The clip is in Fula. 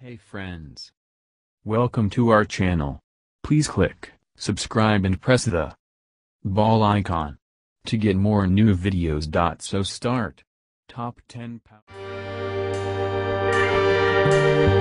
Hey friends. Welcome to our channel. Please click subscribe and press the bell icon to get more new videos. So start. Top 10 power.